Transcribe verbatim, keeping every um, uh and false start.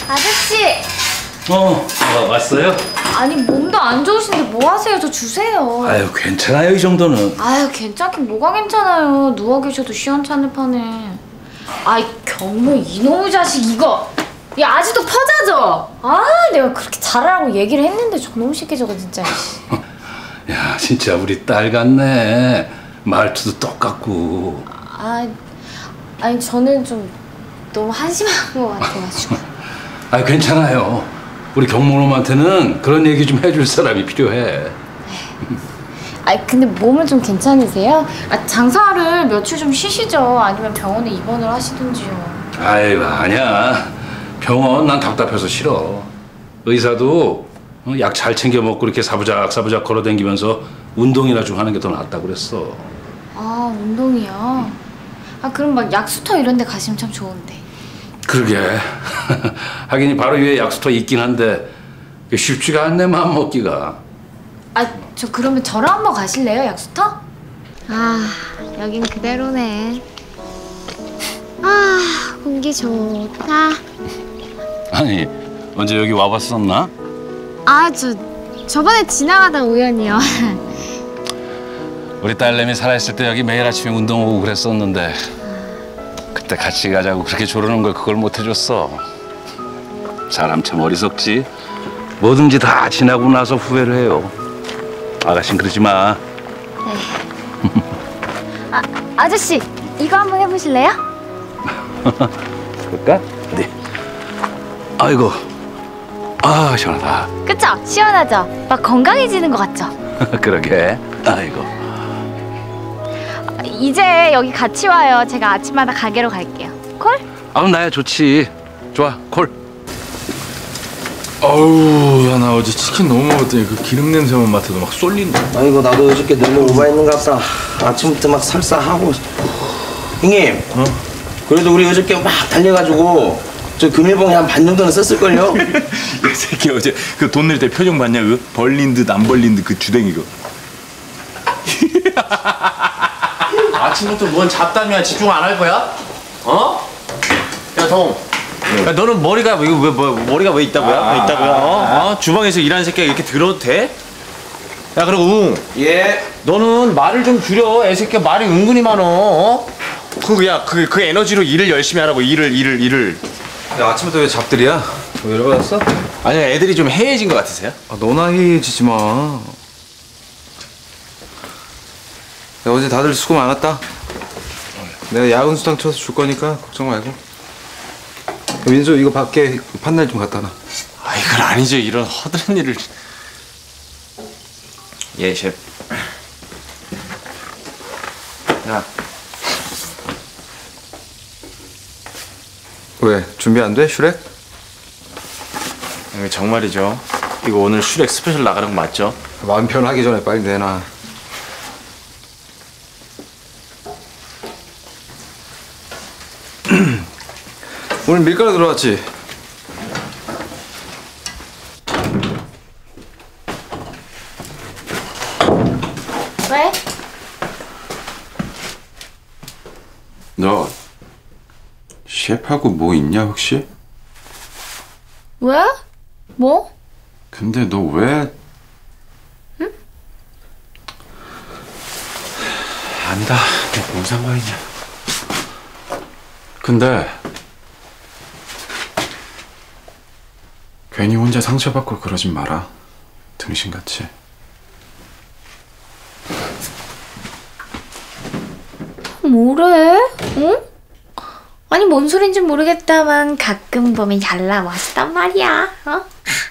아저씨! 어, 어, 왔어요? 아니 몸도 안 좋으신데 뭐 하세요? 저 주세요. 아유, 괜찮아요, 이 정도는. 아유, 괜찮긴 뭐가 괜찮아요. 누워 계셔도 시원찮을 판에. 아이, 경모 이놈의 자식 이거! 야, 아직도 퍼자죠? 아, 내가 그렇게 잘하라고 얘기를 했는데 저놈 새끼 저거 진짜. 야, 진짜 우리 딸 같네. 말투도 똑같고. 아, 아니 저는 좀 너무 한심한 것 같아가지고. 아, 괜찮아요. 우리 경모놈한테는 그런 얘기 좀 해줄 사람이 필요해. 아, 근데 몸은 좀 괜찮으세요? 아, 장사를 며칠 좀 쉬시죠. 아니면 병원에 입원을 하시든지요. 아유, 아니야. 병원 난 답답해서 싫어. 의사도 약 잘 챙겨 먹고 이렇게 사부작 사부작 걸어다니면서 운동이나 좀 하는 게 더 낫다고 그랬어. 아, 운동이요? 아, 그럼 막 약수터 이런 데 가시면 참 좋은데. 그러게. 하긴 바로 위에 약수터 있긴 한데 쉽지가 않네, 마음 먹기가. 아, 저 그러면 저랑 한번 가실래요, 약수터? 아, 여긴 그대로네. 아, 공기 좋다. 아니, 언제 여기 와봤었나? 아, 저 저번에 지나가다 우연히요. 우리 딸내미 살아있을 때 여기 매일 아침에 운동 오고 그랬었는데 그때 같이 가자고 그렇게 조르는 걸 그걸 못 해줬어. 사람 참 어리석지. 뭐든지 다 지나고 나서 후회를 해요. 아가씨는 그러지 마. 네. 아, 아저씨, 이거 한번 해보실래요? 그럴까? 네. 아이고, 아 시원하다. 그쵸? 시원하죠? 막 건강해지는 것 같죠? 그러게. 아이고. 이제 여기 같이 와요. 제가 아침마다 가게로 갈게요. 콜? 아, 나야 좋지. 좋아, 콜. 아우, 야, 나 어제 치킨 너무 먹었더니 그 기름 냄새만 맡아도 막 쏠린다. 아이고, 나도 어저께 너무 오버했는갑다. 아침부터 막 설사하고. 형님, 어? 그래도 우리 어저께 막 달려가지고 저 금일봉에 한 반 정도는 썼을걸요? 이 새끼 어제 그 돈 낼 때 표정 봤냐? 그 벌린 듯 안 벌린 듯 그 주댕이 거. 아침부터 뭔 잡담이야. 집중 안 할 거야? 어? 야, 동. 야, 너는 머리가 왜, 왜, 뭐, 머리가 왜 있다고요? 아, 왜 있다고요? 아, 어? 아. 어? 주방에서 일하는 새끼가 이렇게 들어도 돼? 야, 그리고 웅. 예. 너는 말을 좀 줄여. 애 새끼가 말이 은근히 많어. 어? 그, 야, 그, 그 에너지로 일을 열심히 하라고. 일을, 일을, 일을. 야, 아침부터 왜 잡들이야? 뭐 열받았어? 아니, 애들이 좀 해해진 것 같으세요? 아, 너나 해지지 마. 야, 어제 다들 수고 많았다. 내가 야근 수당 쳐서 줄 거니까 걱정 말고. 민수, 이거 밖에 판넬 좀 갖다 놔. 아, 이건 아니죠. 이런 허드렛 일을. 예, 셰프. 야. 왜? 준비 안 돼? 슈렉? 이거 정말이죠. 이거 오늘 슈렉 스페셜 나가는 거 맞죠? 마음 편하기 전에 빨리 내놔. 오늘 밀가루 들어왔지? 왜? 너 셰프하고 뭐 있냐 혹시? 왜? 뭐? 근데 너 왜? 응? 안다. 내가 뭔 상관이냐? 근데 괜히 혼자 상처받고 그러진 마라. 등신같이. 뭐래? 응? 아니 뭔 소린지 모르겠다만 가끔 보면 얄라 맛있단 말이야. 어?